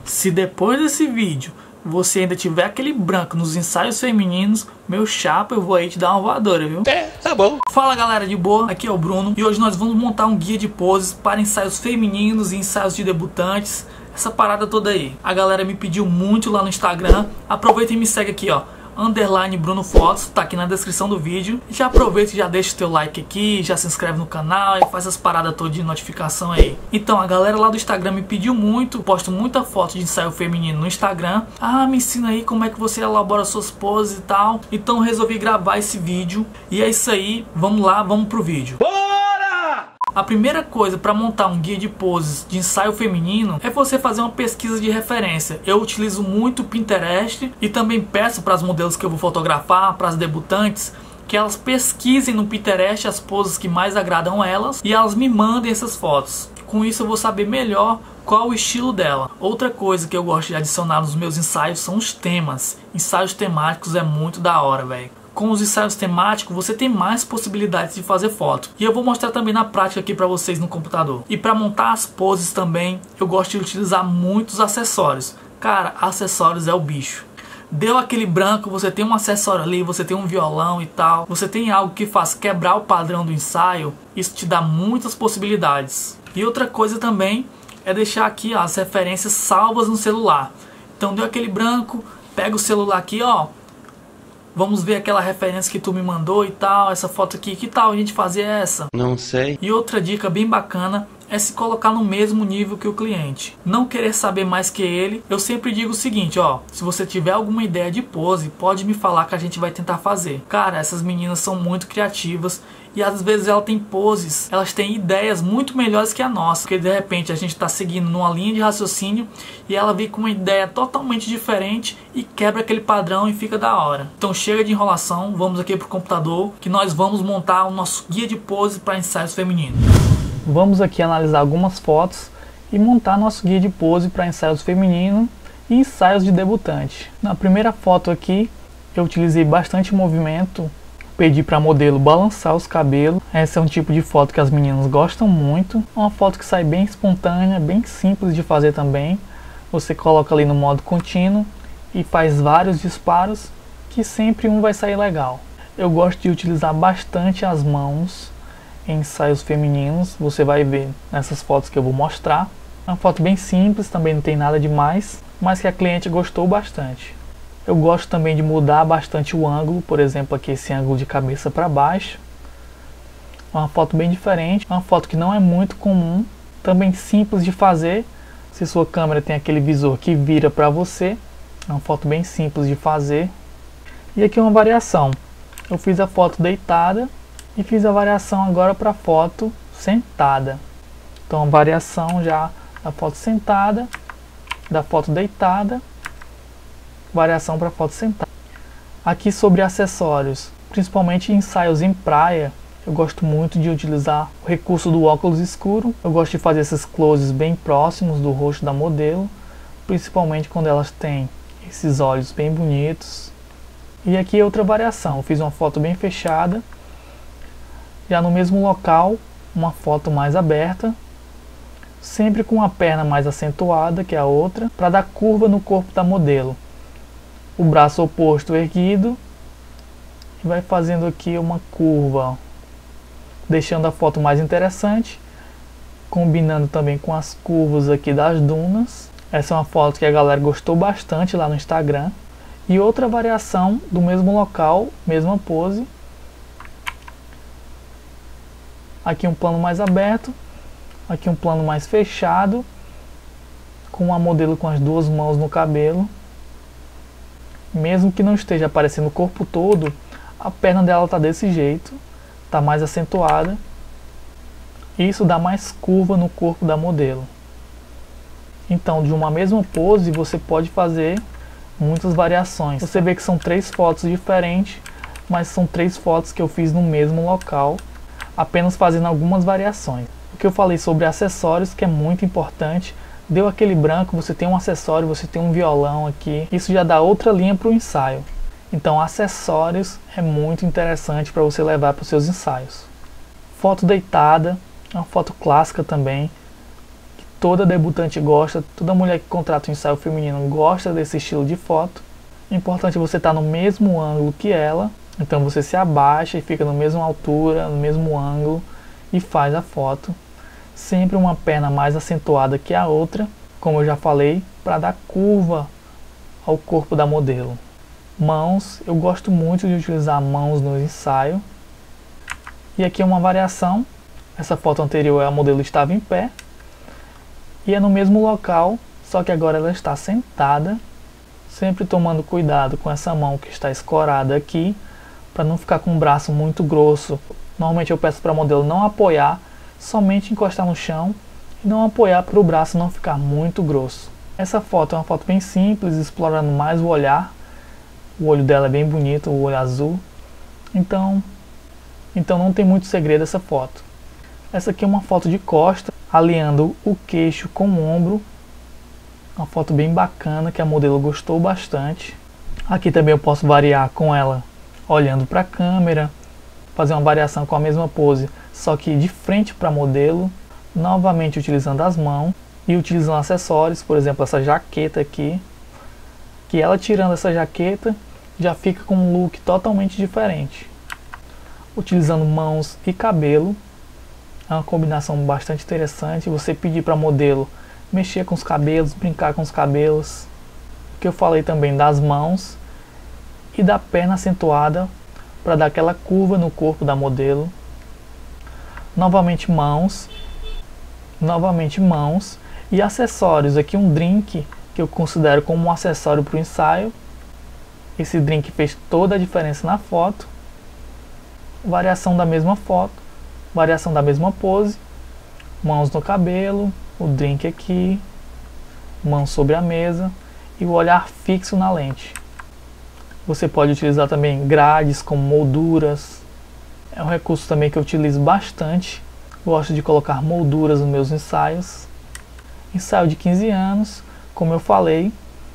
Se depois desse vídeo você ainda tiver aquele branco nos ensaios femininos, meu chapa, eu vou aí te dar uma voadora, viu? Tá bom. Fala galera de boa, aqui é o Bruno e hoje nós vamos montar um guia de poses para ensaios femininos e ensaios de debutantes, essa parada toda aí. A galera me pediu muito lá no Instagram, aproveita e me segue aqui, ó, _BrunoFotos, tá aqui na descrição do vídeo. Já aproveita e já deixa o teu like aqui, já se inscreve no canal e faz essas paradas todas de notificação aí. Então a galera lá do Instagram me pediu muito, posto muita foto de ensaio feminino no Instagram. Ah, me ensina aí como é que você elabora suas poses e tal. Então resolvi gravar esse vídeo e é isso aí, vamos lá, vamos pro vídeo. A primeira coisa para montar um guia de poses de ensaio feminino é você fazer uma pesquisa de referência. Eu utilizo muito o Pinterest e também peço para as modelos que eu vou fotografar, para as debutantes, que elas pesquisem no Pinterest as poses que mais agradam elas e elas me mandem essas fotos. Com isso eu vou saber melhor qual o estilo dela. Outra coisa que eu gosto de adicionar nos meus ensaios são os temas. Ensaios temáticos é muito da hora, velho. Com os ensaios temáticos você tem mais possibilidades de fazer foto. E eu vou mostrar também na prática aqui para vocês no computador. E para montar as poses também, eu gosto de utilizar muitos acessórios. Cara, acessórios é o bicho. Deu aquele branco, você tem um acessório ali, você tem um violão e tal. Você tem algo que faz quebrar o padrão do ensaio. Isso te dá muitas possibilidades. E outra coisa também é deixar aqui, ó, as referências salvas no celular. Então deu aquele branco, pega o celular aqui, ó. Vamos ver aquela referência que tu me mandou e tal, essa foto aqui, que tal a gente fazer essa? Não sei. E outra dica bem bacana é se colocar no mesmo nível que o cliente. Não querer saber mais que ele. Eu sempre digo o seguinte, ó, se você tiver alguma ideia de pose, pode me falar que a gente vai tentar fazer. Cara, essas meninas são muito criativas e às vezes elas têm poses, elas têm ideias muito melhores que a nossa. Porque de repente a gente está seguindo numa linha de raciocínio e ela vem com uma ideia totalmente diferente e quebra aquele padrão e fica da hora. Então chega de enrolação, vamos aqui pro computador que nós vamos montar o nosso guia de pose para ensaios femininos. Vamos aqui analisar algumas fotos e montar nosso guia de pose para ensaios femininos e ensaios de debutante. Na primeira foto aqui eu utilizei bastante movimento, pedi para a modelo balançar os cabelos. Essa é um tipo de foto que as meninas gostam muito. Uma foto que sai bem espontânea, bem simples de fazer também. Você coloca ali no modo contínuo e faz vários disparos que sempre um vai sair legal. Eu gosto de utilizar bastante as mãos em ensaios femininos, você vai ver nessas fotos que eu vou mostrar. É uma foto bem simples, também não tem nada demais, mas que a cliente gostou bastante. Eu gosto também de mudar bastante o ângulo, por exemplo aqui esse ângulo de cabeça para baixo. É uma foto bem diferente, uma foto que não é muito comum, também simples de fazer. Se sua câmera tem aquele visor que vira para você, é uma foto bem simples de fazer. E aqui uma variação, eu fiz a foto deitada e fiz a variação agora para a foto sentada. Então a variação já da foto sentada, da foto deitada, variação para foto sentada. Aqui sobre acessórios, principalmente em ensaios em praia, eu gosto muito de utilizar o recurso do óculos escuro. Eu gosto de fazer esses closes bem próximos do rosto da modelo, principalmente quando elas têm esses olhos bem bonitos. E aqui outra variação, eu fiz uma foto bem fechada. Já no mesmo local, uma foto mais aberta, sempre com uma perna mais acentuada que a outra, para dar curva no corpo da modelo. O braço oposto erguido e vai fazendo aqui uma curva, deixando a foto mais interessante, combinando também com as curvas aqui das dunas. Essa é uma foto que a galera gostou bastante lá no Instagram. E outra variação do mesmo local, mesma pose. Aqui um plano mais aberto, aqui um plano mais fechado, com a modelo com as duas mãos no cabelo. Mesmo que não esteja aparecendo o corpo todo, a perna dela está desse jeito, está mais acentuada. Isso dá mais curva no corpo da modelo. Então, de uma mesma pose, você pode fazer muitas variações. Você vê que são 3 fotos diferentes, mas são 3 fotos que eu fiz no mesmo local, apenas fazendo algumas variações. O que eu falei sobre acessórios, que é muito importante. Deu aquele branco, você tem um acessório, você tem um violão aqui. Isso já dá outra linha para o ensaio. Então acessórios é muito interessante para você levar para os seus ensaios. Foto deitada, é uma foto clássica também. toda debutante gosta, toda mulher que contrata um ensaio feminino gosta desse estilo de foto. É importante você estar no mesmo ângulo que ela, então você se abaixa e fica na mesma altura, no mesmo ângulo e faz a foto. Sempre uma perna mais acentuada que a outra, como eu já falei, para dar curva ao corpo da modelo. Mãos, eu gosto muito de utilizar mãos no ensaio. E aqui é uma variação, essa foto anterior a modelo estava em pé, e é no mesmo local, só que agora ela está sentada, sempre tomando cuidado com essa mão que está escorada aqui, para não ficar com o braço muito grosso. Normalmente eu peço para a modelo não apoiar, somente encostar no chão, e não apoiar para o braço não ficar muito grosso. Essa foto é uma foto bem simples, explorando mais o olhar. O olho dela é bem bonito, o olho azul. Então não tem muito segredo essa foto. Essa aqui é uma foto de costa, alinhando o queixo com o ombro. Uma foto bem bacana que a modelo gostou bastante. Aqui também eu posso variar com ela olhando para a câmera, fazer uma variação com a mesma pose, só que de frente para a modelo, novamente utilizando as mãos e utilizando acessórios, por exemplo essa jaqueta aqui, que ela tirando essa jaqueta já fica com um look totalmente diferente. Utilizando mãos e cabelo, é uma combinação bastante interessante. Você pedir para a modelo mexer com os cabelos, brincar com os cabelos, que eu falei também das mãos e da perna acentuada para dar aquela curva no corpo da modelo. Novamente mãos e acessórios. Aqui um drink que eu considero como um acessório para o ensaio. Esse drink fez toda a diferença na foto. Variação da mesma foto, variação da mesma pose, mãos no cabelo, o drink aqui, mãos sobre a mesa e o olhar fixo na lente. Você pode utilizar também grades como molduras, é um recurso também que eu utilizo bastante. Gosto de colocar molduras nos meus ensaios. Ensaio de 15 anos, como eu falei,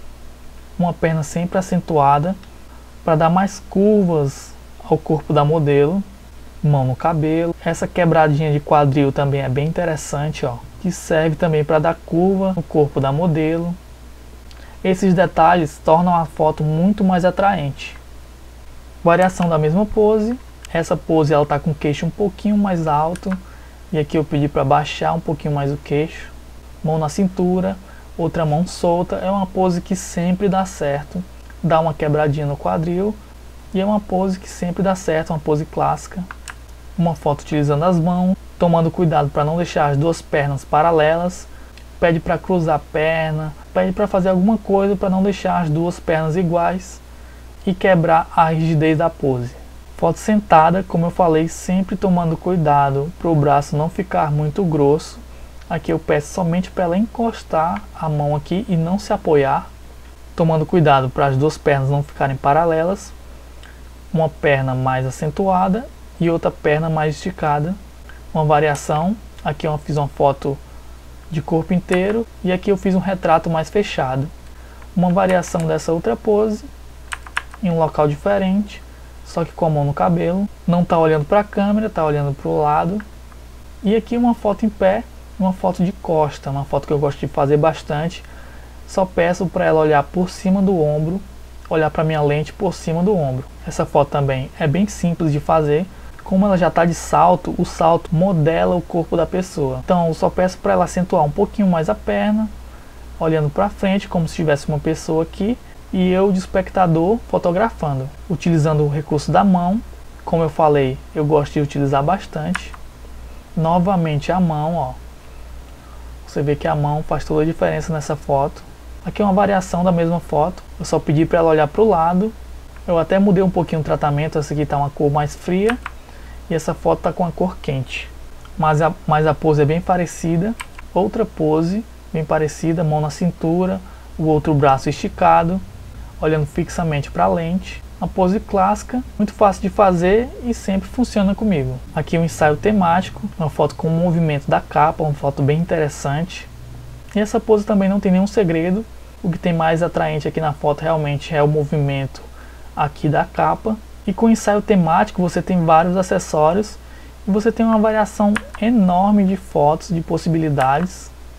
uma perna sempre acentuada para dar mais curvas ao corpo da modelo, mão no cabelo. Essa quebradinha de quadril também é bem interessante, ó, que serve também para dar curva no corpo da modelo. Esses detalhes tornam a foto muito mais atraente. Variação da mesma pose. Essa pose ela tá com o queixo um pouquinho mais alto e aqui eu pedi para baixar um pouquinho mais o queixo. Mão na cintura, outra mão solta. É uma pose que sempre dá certo, dá uma quebradinha no quadril. E é uma pose que sempre dá certo, uma pose clássica. Uma foto utilizando as mãos, tomando cuidado para não deixar as duas pernas paralelas. Pede para cruzar a perna, pede para fazer alguma coisa para não deixar as duas pernas iguais e quebrar a rigidez da pose. Foto sentada, como eu falei, sempre tomando cuidado para o braço não ficar muito grosso. Aqui eu peço somente para ela encostar a mão aqui e não se apoiar. Tomando cuidado para as duas pernas não ficarem paralelas. Uma perna mais acentuada e outra perna mais esticada. Uma variação, aqui eu fiz uma foto de corpo inteiro e aqui eu fiz um retrato mais fechado. Uma variação dessa outra pose em um local diferente, só que com a mão no cabelo. Não está olhando para a câmera, está olhando para o lado. E aqui uma foto em pé, uma foto de costa, uma foto que eu gosto de fazer bastante. Só peço para ela olhar por cima do ombro, olhar para minha lente por cima do ombro. Essa foto também é bem simples de fazer. Como ela já está de salto, o salto modela o corpo da pessoa. Então eu só peço para ela acentuar um pouquinho mais a perna, olhando para frente como se tivesse uma pessoa aqui e eu de espectador fotografando. Utilizando o recurso da mão, como eu falei, eu gosto de utilizar bastante. Novamente a mão, ó. Você vê que a mão faz toda a diferença nessa foto. Aqui é uma variação da mesma foto. Eu só pedi para ela olhar para o lado. Eu até mudei um pouquinho o tratamento. Essa aqui está uma cor mais fria. E essa foto está com a cor quente. Mas a pose é bem parecida. Outra pose bem parecida. Mão na cintura. O outro braço esticado. Olhando fixamente para a lente. Uma pose clássica. Muito fácil de fazer e sempre funciona comigo. Aqui um ensaio temático. Uma foto com o movimento da capa. Uma foto bem interessante. E essa pose também não tem nenhum segredo. O que tem mais atraente aqui na foto realmente é o movimento aqui da capa. E com o ensaio temático você tem vários acessórios. E você tem uma variação enorme de fotos, de possibilidades.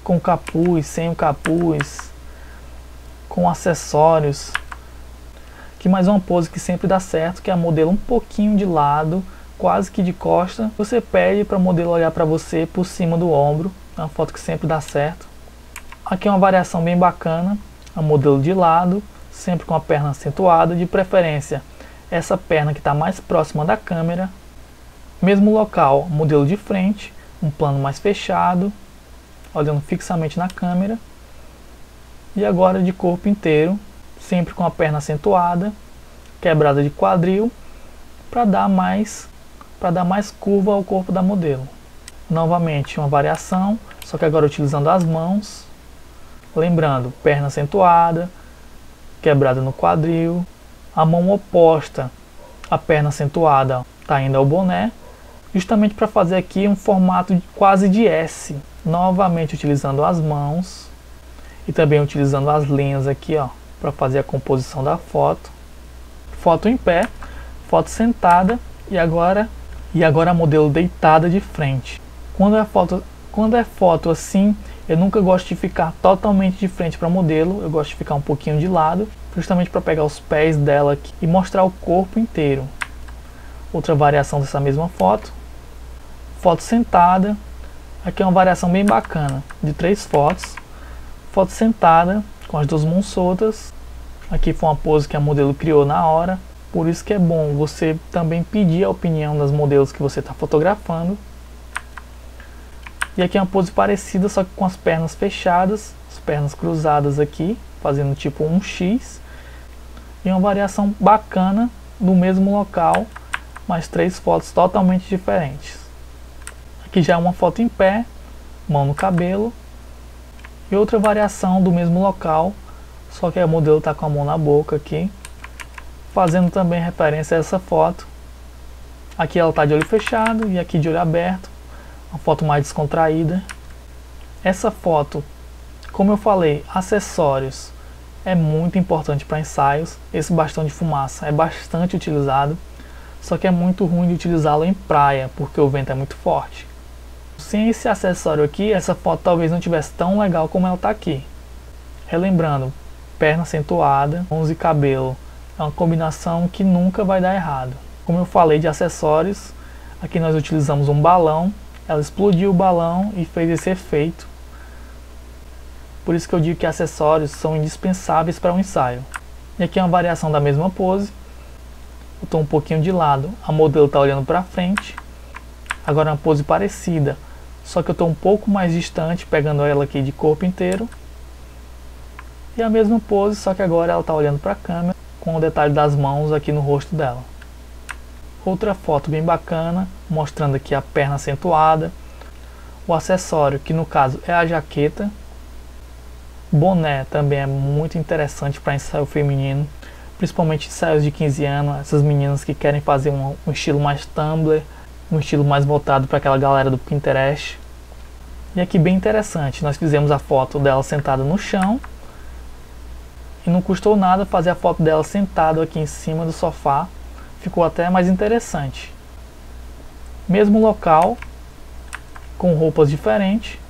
com capuz, sem o capuz, com acessórios. Aqui mais uma pose que sempre dá certo, que é a modelo um pouquinho de lado, quase que de costa. Você pede para o modelo olhar para você por cima do ombro. É uma foto que sempre dá certo. Aqui é uma variação bem bacana, a modelo de lado, sempre com a perna acentuada, de preferência essa perna que está mais próxima da câmera. Mesmo local, modelo de frente, um plano mais fechado, olhando fixamente na câmera. E agora de corpo inteiro, sempre com a perna acentuada, quebrada de quadril, para dar mais curva ao corpo da modelo. Novamente uma variação, só que agora utilizando as mãos. Lembrando, perna acentuada, quebrada no quadril, a mão oposta, a perna acentuada, está indo ao boné, justamente para fazer aqui um formato quase de S. Novamente utilizando as mãos e também utilizando as linhas aqui, ó, para fazer a composição da foto. Foto em pé, foto sentada e agora a modelo deitada de frente. Quando é foto assim, eu nunca gosto de ficar totalmente de frente para a modelo, eu gosto de ficar um pouquinho de lado, justamente para pegar os pés dela aqui e mostrar o corpo inteiro. Outra variação dessa mesma foto, foto sentada. Aqui é uma variação bem bacana, de 3 fotos. Foto sentada, com as 2 mãos soltas. Aqui foi uma pose que a modelo criou na hora, por isso que é bom você também pedir a opinião das modelos que você está fotografando. E aqui é uma pose parecida, só que com as pernas fechadas, as pernas cruzadas aqui, fazendo tipo um X. E uma variação bacana no mesmo local, mas 3 fotos totalmente diferentes. Aqui já é uma foto em pé, mão no cabelo. E outra variação do mesmo local, só que a modelo está com a mão na boca aqui, fazendo também referência a essa foto. Aqui ela está de olho fechado e aqui de olho aberto, uma foto mais descontraída. Essa foto, como eu falei, acessórios é muito importante para ensaios. Esse bastão de fumaça é bastante utilizado, só que é muito ruim de utilizá-lo em praia, porque o vento é muito forte. Sem esse acessório aqui, essa foto talvez não tivesse tão legal como ela está aqui. Relembrando, perna acentuada, mãos e cabelo, é uma combinação que nunca vai dar errado. Como eu falei de acessórios, aqui nós utilizamos um balão, ela explodiu o balão e fez esse efeito. Por isso que eu digo que acessórios são indispensáveis para um ensaio. E aqui é uma variação da mesma pose. Eu estou um pouquinho de lado, a modelo está olhando para frente. Agora é uma pose parecida, só que eu estou um pouco mais distante, pegando ela aqui de corpo inteiro. E a mesma pose, só que agora ela está olhando para a câmera, com o detalhe das mãos aqui no rosto dela. Outra foto bem bacana, mostrando aqui a perna acentuada. O acessório, que no caso é a jaqueta. Boné também é muito interessante para ensaio feminino, principalmente ensaios de 15 anos, essas meninas que querem fazer um estilo mais Tumblr, um estilo mais voltado para aquela galera do Pinterest. E aqui bem interessante, nós fizemos a foto dela sentada no chão e não custou nada fazer a foto dela sentada aqui em cima do sofá, ficou até mais interessante. Mesmo local, com roupas diferentes.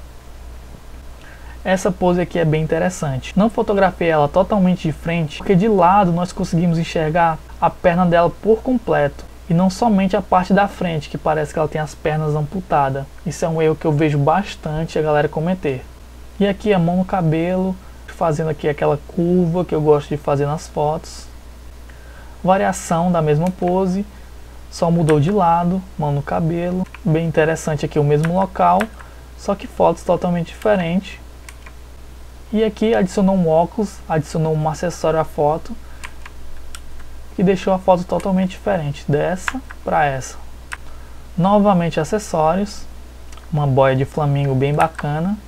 Essa pose aqui é bem interessante. Não fotografei ela totalmente de frente, porque de lado nós conseguimos enxergar a perna dela por completo. E não somente a parte da frente, que parece que ela tem as pernas amputadas. Isso é um erro que eu vejo bastante a galera cometer. E aqui a mão no cabelo, fazendo aqui aquela curva que eu gosto de fazer nas fotos. Variação da mesma pose, só mudou de lado, mão no cabelo. Bem interessante aqui o mesmo local, só que fotos totalmente diferentes. E aqui adicionou um óculos, adicionou um acessório à foto, que deixou a foto totalmente diferente dessa para essa. Novamente acessórios, uma boia de flamingo bem bacana.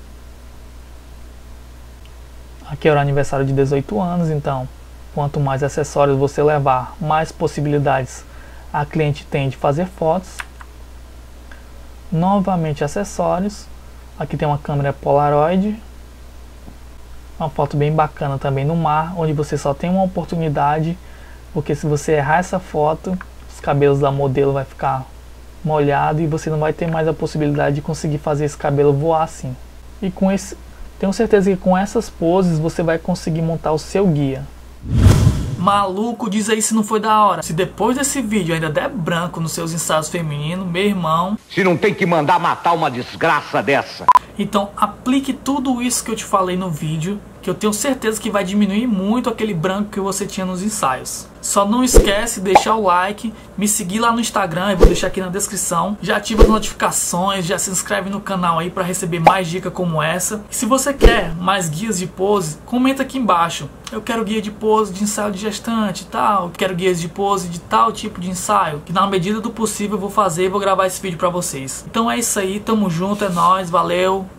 Aqui era o aniversário de 18 anos, então quanto mais acessórios você levar, mais possibilidades a cliente tem de fazer fotos. Novamente acessórios, aqui tem uma câmera Polaroid, uma foto bem bacana também no mar, onde você só tem uma oportunidade, porque se você errar essa foto, os cabelos da modelo vai ficar molhado e você não vai ter mais a possibilidade de conseguir fazer esse cabelo voar assim. E com esse, tenho certeza que com essas poses você vai conseguir montar o seu guia. Maluco, diz aí se não foi da hora. Se depois desse vídeo ainda der branco nos seus ensaios femininos, meu irmão... Se não tem que mandar matar uma desgraça dessa. Então aplique tudo isso que eu te falei no vídeo, que eu tenho certeza que vai diminuir muito aquele branco que você tinha nos ensaios. Só não esquece de deixar o like, me seguir lá no Instagram, eu vou deixar aqui na descrição. Já ativa as notificações, já se inscreve no canal aí para receber mais dicas como essa. E se você quer mais guias de pose, comenta aqui embaixo. Eu quero guia de pose de ensaio de gestante e tal, eu quero guias de pose de tal tipo de ensaio, que na medida do possível eu vou fazer e vou gravar esse vídeo para vocês. Então é isso aí, tamo junto, é nóis, valeu!